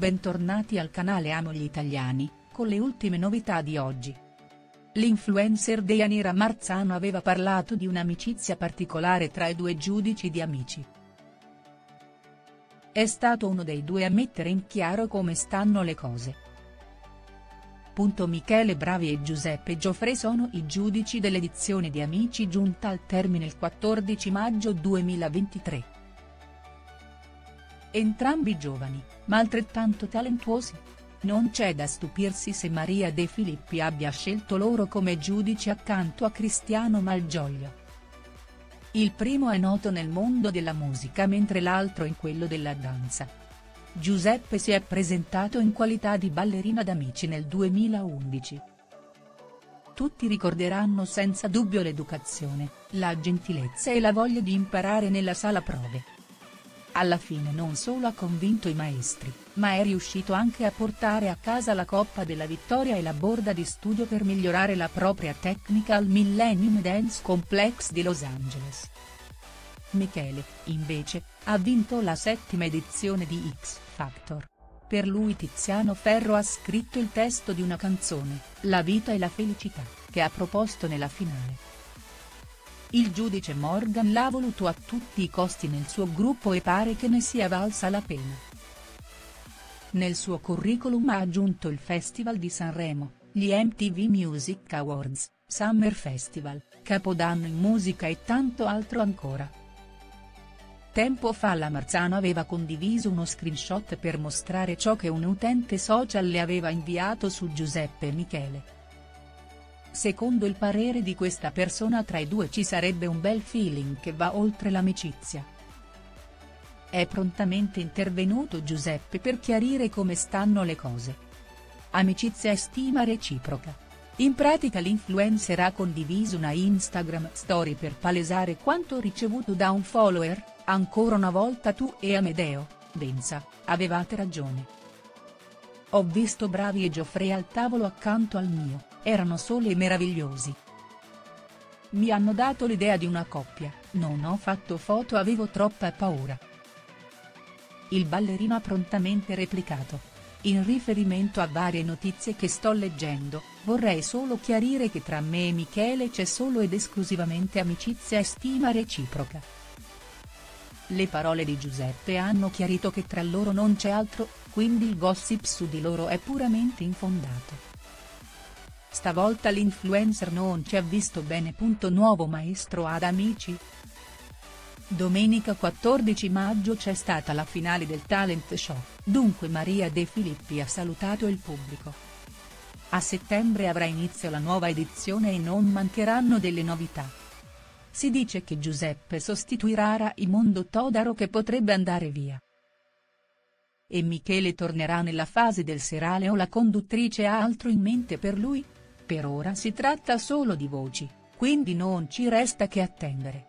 bentornati al canale Amo gli Italiani, con le ultime novità di oggi. L'influencer Deianira Marzano aveva parlato di un'amicizia particolare tra i due giudici di Amici. È stato uno dei due a mettere in chiaro come stanno le cose. Michele Bravi e Giuseppe Giuffre sono i giudici dell'edizione di Amici giunta al termine il 14 maggio 2023. Entrambi giovani, ma altrettanto talentuosi. Non c'è da stupirsi se Maria De Filippi abbia scelto loro come giudici accanto a Cristiano Malgioglio. Il primo è noto nel mondo della musica mentre l'altro in quello della danza. Giuseppe si è presentato in qualità di ballerina ad Amici nel 2011. Tutti ricorderanno senza dubbio l'educazione, la gentilezza e la voglia di imparare nella sala prove. Alla fine non solo ha convinto i maestri, ma è riuscito anche a portare a casa la Coppa della Vittoria e la borda di studio per migliorare la propria tecnica al Millennium Dance Complex di Los Angeles. Michele, invece, ha vinto la 7ª edizione di X Factor. Per lui Tiziano Ferro ha scritto il testo di una canzone, La vita e la felicità, che ha proposto nella finale. Il giudice Morgan l'ha voluto a tutti i costi nel suo gruppo e pare che ne sia valsa la pena. Nel suo curriculum ha aggiunto il Festival di Sanremo, gli MTV Music Awards, Summer Festival, Capodanno in musica e tanto altro ancora. Tempo fa la Marzano aveva condiviso uno screenshot per mostrare ciò che un utente social le aveva inviato su Giuseppe e Michele. Secondo il parere di questa persona tra i due ci sarebbe un bel feeling che va oltre l'amicizia. È prontamente intervenuto Giuseppe per chiarire come stanno le cose. Amicizia e stima reciproca. In pratica l'influencer ha condiviso una Instagram story per palesare quanto ricevuto da un follower: ancora una volta tu e Amedeo, Benza, avevate ragione. Ho visto Bravi e Giuffre al tavolo accanto al mio, erano soli e meravigliosi. Mi hanno dato l'idea di una coppia, non ho fatto foto, avevo troppa paura. Il ballerino ha prontamente replicato: in riferimento a varie notizie che sto leggendo, vorrei solo chiarire che tra me e Michele c'è solo ed esclusivamente amicizia e stima reciproca. Le parole di Giuseppe hanno chiarito che tra loro non c'è altro, quindi il gossip su di loro è puramente infondato. Stavolta l'influencer non ci ha visto bene. Nuovo maestro ad Amici? Domenica 14 maggio c'è stata la finale del talent show, dunque Maria De Filippi ha salutato il pubblico. A settembre avrà inizio la nuova edizione e non mancheranno delle novità. Si dice che Giuseppe sostituirà Raimondo Todaro che potrebbe andare via. E Michele tornerà nella fase del serale o la conduttrice ha altro in mente per lui? Per ora si tratta solo di voci, quindi non ci resta che attendere.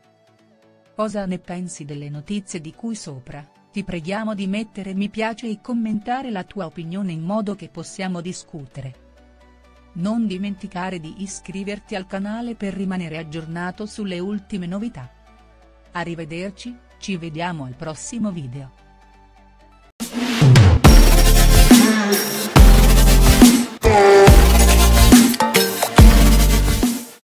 Cosa ne pensi delle notizie di cui sopra? Ti preghiamo di mettere mi piace e commentare la tua opinione in modo che possiamo discutere. Non dimenticare di iscriverti al canale per rimanere aggiornato sulle ultime novità. Arrivederci, ci vediamo al prossimo video.